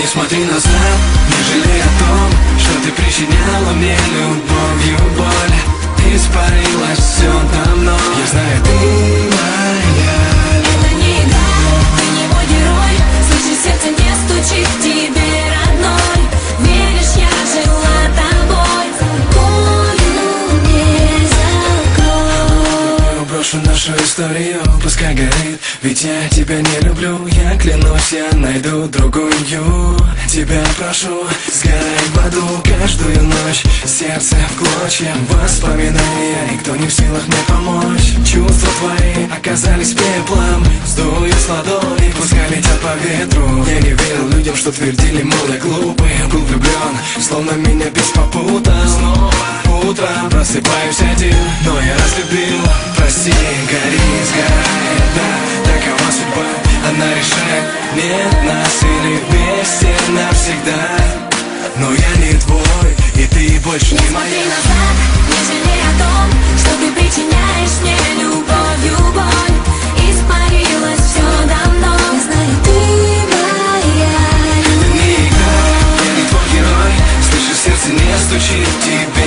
Не смотри назад, не жалей о том, что ты причиняла мне любовью боль. Испарилось все давно. Я знаю, ты моя. Это не игра, ты не мой герой. Слышишь, сердце не стучит к тебе, родной. Веришь, я жила тобой. Тобою не закрой. Брошу нашу историю, пускай горит. Ведь я тебя не люблю. Я клянусь, я найду другую. Тебя прошу, сгорай в аду каждую ночь. Сердце в клочья, воспоминания. Никто не в силах мне помочь. Чувства твои оказались пеплом. Сдую с ладони, пускай летят по ветру. Я не верил людям, что твердили, мол, я глупый. Был влюблен, словно меня бес попутал. Снова утром просыпаюсь один, но я разлюбил. Прости, гори, сгорай, да, такова судьба. Она решает, нет нас или вместе навсегда. Но я не твой, и ты больше не моя. Не смотри назад, не жалей о том, что ты причиняешь мне любовью боль. Испарилось все давно. Я знаю, ты моя. Это не игра, я не твой герой. Слышишь, сердце не стучит тебе.